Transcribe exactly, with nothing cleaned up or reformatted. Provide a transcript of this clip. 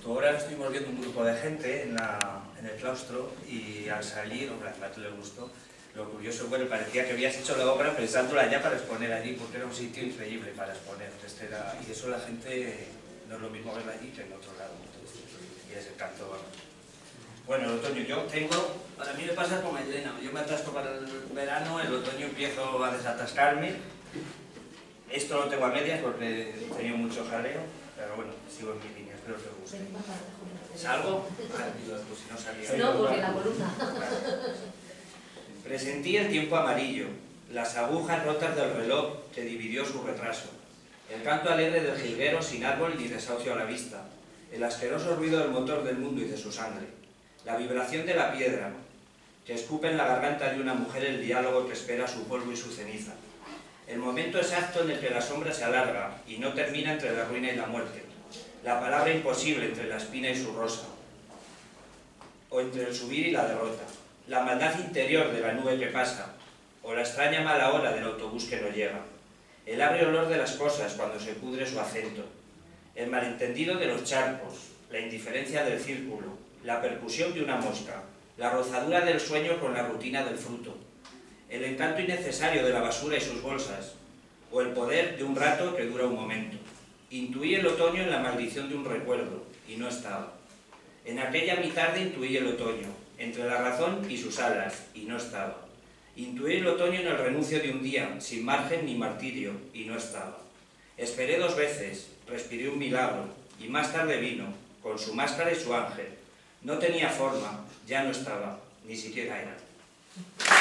Ahora estuvimos viendo un grupo de gente en, la, en el claustro y al salir, hombre, a Matt le gustó. Lo curioso, bueno, parecía que habías hecho la obra pensándola ya para exponer allí, porque era un sitio increíble para exponer. Este era, y eso la gente no es lo mismo verla allí que en otro lado. Entonces, y es el canto, vamos. Bueno, el otoño yo tengo, para mí me pasa como a Elena, yo me atasco para el verano, el otoño empiezo a desatascarme. Esto lo tengo a medias porque he tenido mucho jaleo, pero bueno, sigo en mi línea, espero que os guste. ¿Salgo? Ah, pues si no salía. No, porque la columna. Presentí el tiempo amarillo, las agujas rotas del reloj que dividió su retraso, el canto alegre del jilguero sin árbol ni desahucio a la vista, el asqueroso ruido del motor del mundo y de su sangre, la vibración de la piedra que escupe en la garganta de una mujer el diálogo que espera su polvo y su ceniza, el momento exacto en el que la sombra se alarga y no termina entre la ruina y la muerte, la palabra imposible entre la espina y su rosa, o entre el subir y la derrota, la maldad interior de la nube que pasa, o la extraña mala hora del autobús que no llega, el agrio olor de las cosas cuando se pudre su acento, el malentendido de los charcos, la indiferencia del círculo, la percusión de una mosca, la rozadura del sueño con la rutina del fruto, el encanto innecesario de la basura y sus bolsas, o el poder de un rato que dura un momento. Intuí el otoño en la maldición de un recuerdo, y no estaba. En aquella mi tarde intuí el otoño, entre la razón y sus alas, y no estaba. Intuí el otoño en el renuncio de un día, sin margen ni martirio, y no estaba. Esperé dos veces, respiré un milagro, y más tarde vino, con su máscara y su ángel. No tenía forma, ya no estaba, ni siquiera era.